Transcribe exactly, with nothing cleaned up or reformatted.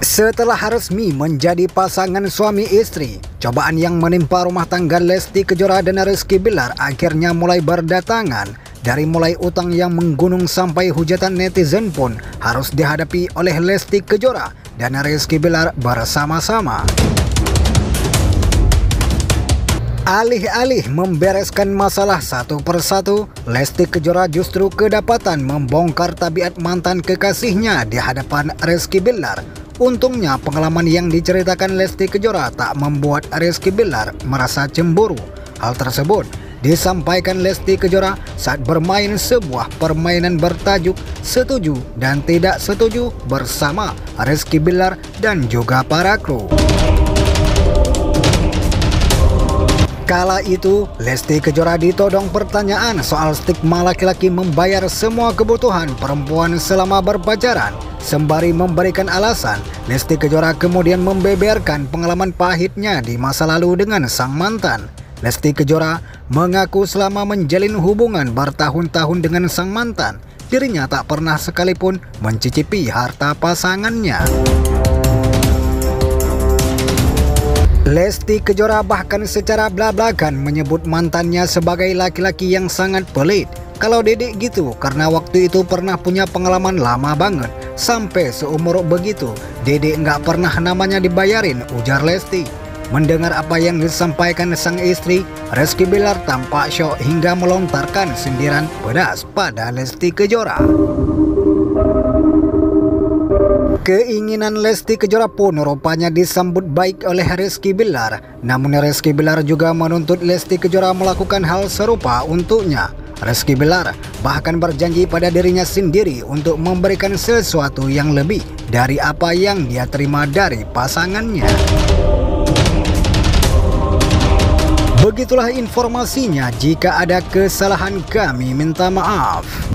Setelah resmi menjadi pasangan suami istri, cobaan yang menimpa rumah tangga Lesti Kejora dan Rizky Bilar akhirnya mulai berdatangan. Dari mulai utang yang menggunung sampai hujatan netizen pun harus dihadapi oleh Lesti Kejora dan Rizky Bilar bersama-sama. Alih-alih membereskan masalah satu persatu, Lesti Kejora justru kedapatan membongkar tabiat mantan kekasihnya di hadapan Rizky Bilar. Untungnya pengalaman yang diceritakan Lesti Kejora tak membuat Rizky Bilar merasa cemburu. Hal tersebut disampaikan Lesti Kejora saat bermain sebuah permainan bertajuk Setuju dan Tidak Setuju bersama Rizky Bilar dan juga para kru. Kala itu, Lesti Kejora ditodong pertanyaan soal stigma laki-laki membayar semua kebutuhan perempuan selama berpacaran. Sembari memberikan alasan, Lesti Kejora kemudian membeberkan pengalaman pahitnya di masa lalu dengan sang mantan. Lesti Kejora mengaku selama menjalin hubungan bertahun-tahun dengan sang mantan, dirinya tak pernah sekalipun mencicipi harta pasangannya. Lesti Kejora bahkan secara blak-blakan menyebut mantannya sebagai laki-laki yang sangat pelit. Kalau dedek gitu, karena waktu itu pernah punya pengalaman lama banget. Sampai seumur begitu, dedek nggak pernah namanya dibayarin, ujar Lesti. Mendengar apa yang disampaikan sang istri, Rizky Bilar tampak syok hingga melontarkan sindiran pedas pada Lesti Kejora. Keinginan Lesti Kejora pun rupanya disambut baik oleh Rizky Bilar. Namun Rizky Bilar juga menuntut Lesti Kejora melakukan hal serupa untuknya. Rizky Bilar bahkan berjanji pada dirinya sendiri untuk memberikan sesuatu yang lebih dari apa yang dia terima dari pasangannya. Begitulah informasinya. Jika ada kesalahan kami minta maaf.